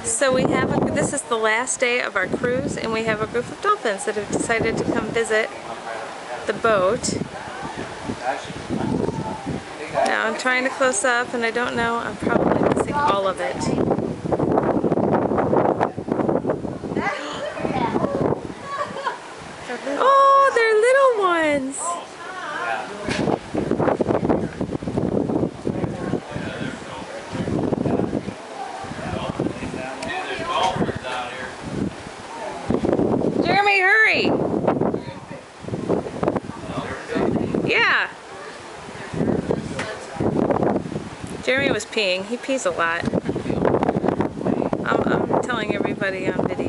So we have this is the last day of our cruise, and we have a group of dolphins that have decided to come visit the boat. Now I'm trying to close up, and I don't know, I'm probably missing all of it. Oh, they're little ones! Jeremy, hurry! Yeah. Jeremy was peeing. He pees a lot. I'm telling everybody on video.